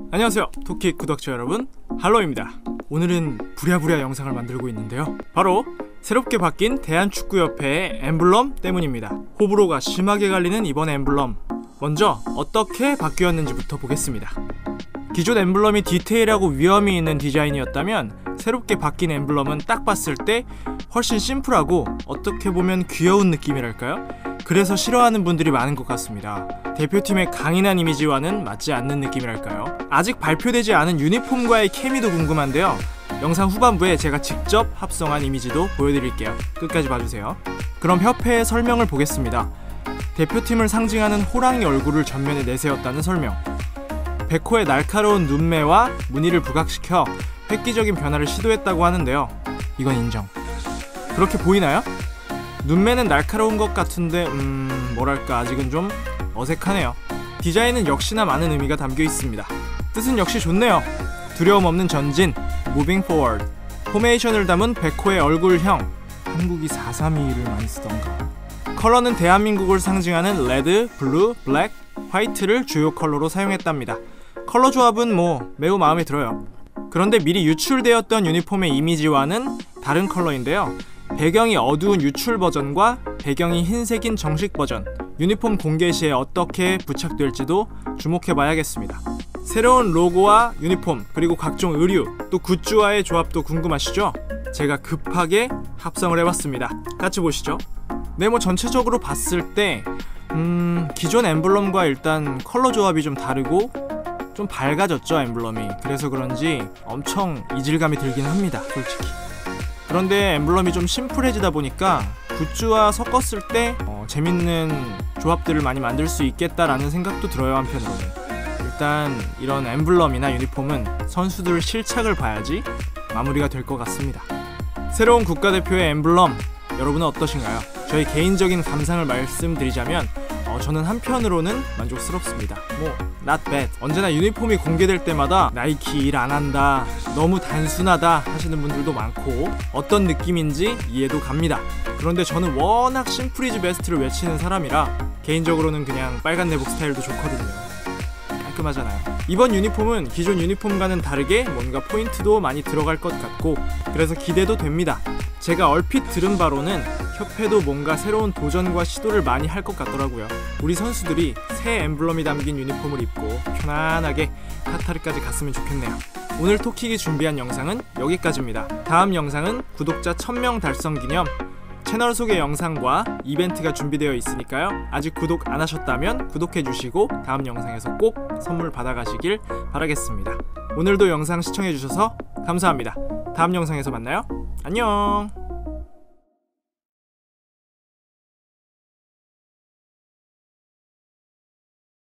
안녕하세요, 토끼 구독자 여러분, 할로입니다. 오늘은 부랴부랴 영상을 만들고 있는데요, 바로 새롭게 바뀐 대한축구협회의 엠블럼 때문입니다. 호불호가 심하게 갈리는 이번 엠블럼, 먼저 어떻게 바뀌었는지부터 보겠습니다. 기존 엠블럼이 디테일하고 위험이 있는 디자인이었다면 새롭게 바뀐 엠블럼은 딱 봤을 때 훨씬 심플하고 어떻게 보면 귀여운 느낌이랄까요? 그래서 싫어하는 분들이 많은 것 같습니다. 대표팀의 강인한 이미지와는 맞지 않는 느낌이랄까요? 아직 발표되지 않은 유니폼과의 케미도 궁금한데요, 영상 후반부에 제가 직접 합성한 이미지도 보여드릴게요. 끝까지 봐주세요. 그럼 협회의 설명을 보겠습니다. 대표팀을 상징하는 호랑이 얼굴을 전면에 내세웠다는 설명, 베코의 날카로운 눈매와 무늬를 부각시켜 획기적인 변화를 시도했다고 하는데요, 이건 인정. 그렇게 보이나요? 눈매는 날카로운 것 같은데 뭐랄까 아직은 좀 어색하네요. 디자인은 역시나 많은 의미가 담겨 있습니다. 뜻은 역시 좋네요. 두려움 없는 전진, Moving Forward. 포메이션을 담은 베코의 얼굴형, 한국이 4-3-2를 많이 쓰던가. 컬러는 대한민국을 상징하는 레드, 블루, 블랙, 화이트를 주요 컬러로 사용했답니다. 컬러 조합은 매우 마음에 들어요. 그런데 미리 유출되었던 유니폼의 이미지와는 다른 컬러인데요, 배경이 어두운 유출 버전과 배경이 흰색인 정식 버전, 유니폼 공개 시에 어떻게 부착될지도 주목해봐야겠습니다. 새로운 로고와 유니폼, 그리고 각종 의류, 또 굿즈와의 조합도 궁금하시죠? 제가 급하게 합성을 해봤습니다. 같이 보시죠. 전체적으로 봤을 때 기존 엠블럼과 일단 컬러 조합이 좀 다르고 좀 밝아졌죠, 엠블럼이. 그래서 그런지 엄청 이질감이 들긴 합니다, 솔직히. 그런데 엠블럼이 좀 심플해지다 보니까 굿즈와 섞었을 때 재밌는 조합들을 많이 만들 수 있겠다라는 생각도 들어요, 한편으로는. 일단 이런 엠블럼이나 유니폼은 선수들 실착을 봐야지 마무리가 될 것 같습니다. 새로운 국가대표의 엠블럼, 여러분은 어떠신가요? 저희 개인적인 감상을 말씀드리자면 저는 한편으로는 만족스럽습니다. not bad. 언제나 유니폼이 공개될 때마다 나이키 일 안 한다, 너무 단순하다 하시는 분들도 많고 어떤 느낌인지 이해도 갑니다. 그런데 저는 워낙 심플 이즈 베스트를 외치는 사람이라 개인적으로는 그냥 빨간 내복 스타일도 좋거든요. 깔끔하잖아요. 이번 유니폼은 기존 유니폼과는 다르게 뭔가 포인트도 많이 들어갈 것 같고 그래서 기대도 됩니다. 제가 얼핏 들은 바로는 협회도 뭔가 새로운 도전과 시도를 많이 할 것 같더라고요. 우리 선수들이 새 엠블럼이 담긴 유니폼을 입고 편안하게 카타르까지 갔으면 좋겠네요. 오늘 토킥이 준비한 영상은 여기까지입니다. 다음 영상은 구독자 1000명 달성 기념 채널 소개 영상과 이벤트가 준비되어 있으니까요, 아직 구독 안 하셨다면 구독해주시고 다음 영상에서 꼭 선물 받아가시길 바라겠습니다. 오늘도 영상 시청해주셔서 감사합니다. 다음 영상에서 만나요. 안녕.